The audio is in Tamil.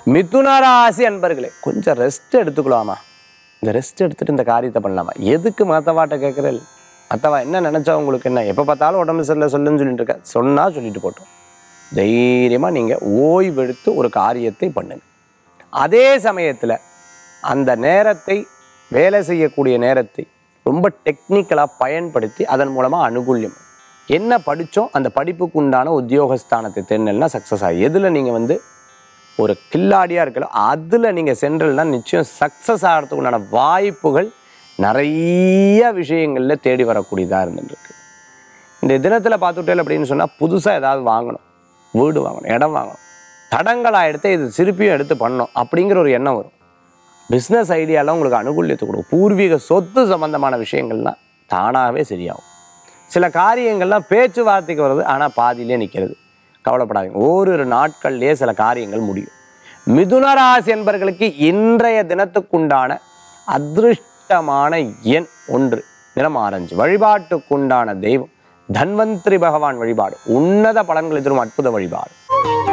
மிதுன ராசி அன்பர்களே, கொஞ்சம் ரெஸ்ட் எடுத்துக்கலாமா? இந்த ரெஸ்ட் எடுத்துட்டு இந்த காரியத்தை பண்ணலாமா? எதுக்கு மற்றவாட்ட கேட்குறேன்? மற்றவா என்ன நினச்சா உங்களுக்கு என்ன? எப்போ பார்த்தாலும் உடம்பு சரியில்லை சொல்லுன்னு சொல்லிட்டு இருக்க, சொன்னால் சொல்லிட்டு போட்டோம். தைரியமாக நீங்கள் ஓய்வெடுத்து ஒரு காரியத்தை பண்ணுங்க. அதே சமயத்தில் அந்த நேரத்தை, வேலை செய்யக்கூடிய நேரத்தை ரொம்ப டெக்னிக்கலாக பயன்படுத்தி அதன் மூலமாக அனுகூல்யம். என்ன படித்தோம் அந்த படிப்புக்கு உண்டான உத்தியோகஸ்தானத்தை தேர்ந்தெல்னா சக்ஸஸ் ஆகும். எதில் நீங்கள் ஒரு கில்லாடியாக இருக்கலாம், அதில் நீங்கள் சென்றல்னா நிச்சயம் சக்ஸஸ் ஆகிறதுக்கு உண்டான வாய்ப்புகள் நிறைய விஷயங்களில் தேடி வரக்கூடியதாக இருந்துருக்கு. இந்த தினத்தில் பார்த்துட்டேன் அப்படின்னு சொன்னால் புதுசாக ஏதாவது வாங்கணும், வீடு வாங்கணும், இடம் வாங்கணும், தடங்களாக எடுத்து இது திருப்பியும் எடுத்து பண்ணணும் அப்படிங்கிற ஒரு எண்ணம் வரும். பிஸ்னஸ் ஐடியாலாம் உங்களுக்கு அனுகூலியத்தை கொடுக்கும். பூர்வீக சொத்து சம்பந்தமான விஷயங்கள்லாம் தானாகவே சரியாகும். சில காரியங்கள்லாம் பேச்சுவார்த்தைக்கு வருது, ஆனால் பாதியிலே நிற்கிறது. கவலைப்படாதீங்க, ஓரிரு நாட்கள்லேயே சில காரியங்கள் முடியும். மிதுன ராசி என்பவர்களுக்கு இன்றைய தினத்துக்குண்டான அதிருஷ்டமான எண் 1, நிறம் ஆரஞ்சு. வழிபாட்டுக்குண்டான தெய்வம் தன்வந்திரி பகவான் வழிபாடு. உன்னத பலன்களை தரும் அற்புத வழிபாடு.